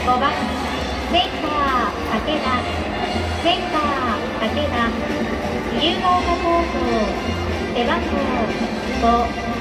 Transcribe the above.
番センター武田、センター武田、自由が丘高校背番号5